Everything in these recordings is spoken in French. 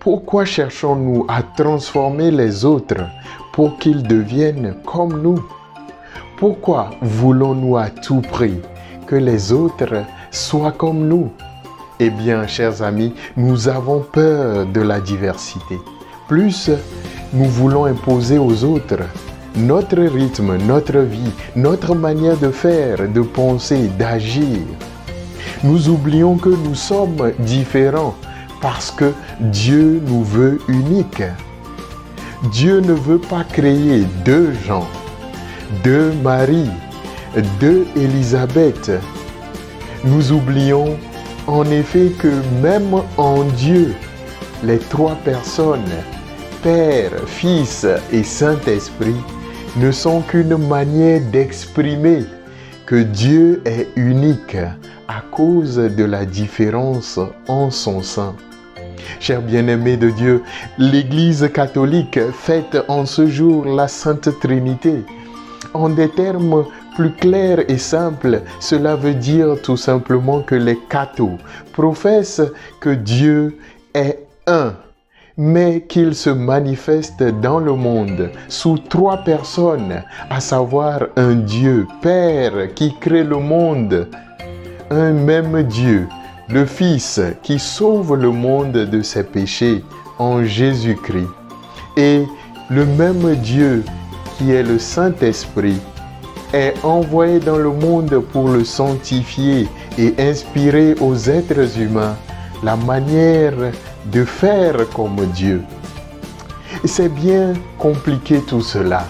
Pourquoi cherchons-nous à transformer les autres pour qu'ils deviennent comme nous? Pourquoi voulons-nous à tout prix que les autres soient comme nous? Eh bien, chers amis, nous avons peur de la diversité. Plus nous voulons imposer aux autres notre rythme, notre vie, notre manière de faire, de penser, d'agir. Nous oublions que nous sommes différents parce que Dieu nous veut uniques. Dieu ne veut pas créer deux Jean, deux Marie, deux Élisabeth. Nous oublions en effet que même en Dieu, les trois personnes, Père, Fils et Saint-Esprit, ne sont qu'une manière d'exprimer que Dieu est unique à cause de la différence en son sein. Chers bien-aimés de Dieu, l'Église catholique fête en ce jour la Sainte Trinité. En des termes plus clairs et simples, cela veut dire tout simplement que les cathos professent que Dieu est un, mais qu'il se manifeste dans le monde sous trois personnes, à savoir un Dieu Père qui crée le monde, un même Dieu, le Fils qui sauve le monde de ses péchés en Jésus-Christ, et le même Dieu qui est le Saint-Esprit est envoyé dans le monde pour le sanctifier et inspirer aux êtres humains la manière de faire comme Dieu. C'est bien compliqué tout cela.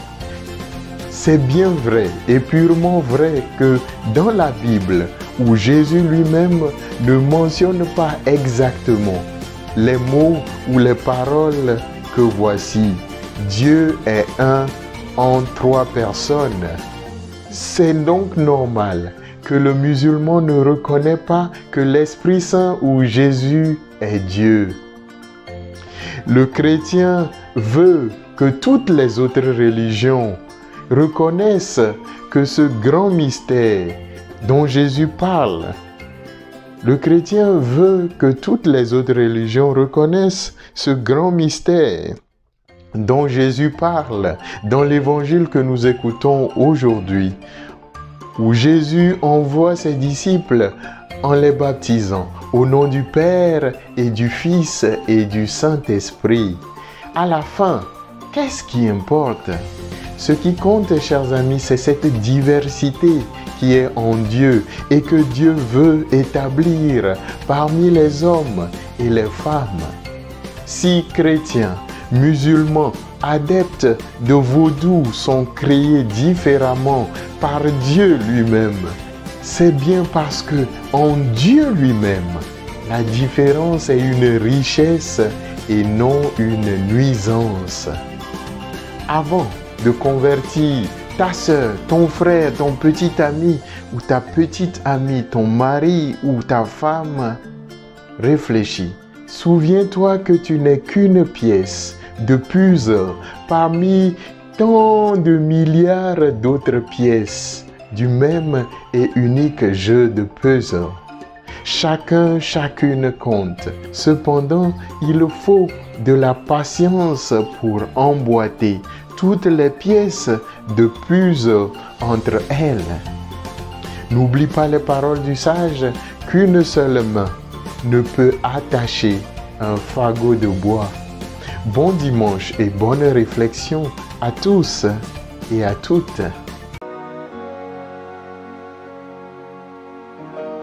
C'est bien vrai et purement vrai que dans la Bible, où Jésus lui-même ne mentionne pas exactement les mots ou les paroles que voici, Dieu est un en trois personnes. C'est donc normal que le musulman ne reconnaît pas que l'Esprit Saint ou Jésus est Dieu. Le chrétien veut que toutes les autres religions reconnaissent que ce grand mystère dont Jésus parle, le chrétien veut que toutes les autres religions reconnaissent ce grand mystère dont Jésus parle dans l'évangile que nous écoutons aujourd'hui, où Jésus envoie ses disciples en les baptisant au nom du Père et du Fils et du Saint-Esprit. À la fin, qu'est-ce qui importe? Ce qui compte, chers amis, c'est cette diversité qui est en Dieu et que Dieu veut établir parmi les hommes et les femmes. Si chrétiens, musulmans, adeptes de vaudou sont créés différemment par Dieu lui-même, c'est bien parce que en Dieu lui-même, la différence est une richesse et non une nuisance. Avant de convertir ta soeur, ton frère, ton petit ami ou ta petite amie, ton mari ou ta femme, réfléchis. Souviens-toi que tu n'es qu'une pièce de puzzle parmi tant de milliards d'autres pièces du même et unique jeu de puzzle. Chacune compte. Cependant, il faut de la patience pour emboîter toutes les pièces de puzzle entre elles. N'oublie pas les paroles du sage qu'une seule main ne peut attacher un fagot de bois. Bon dimanche et bonne réflexion à tous et à toutes.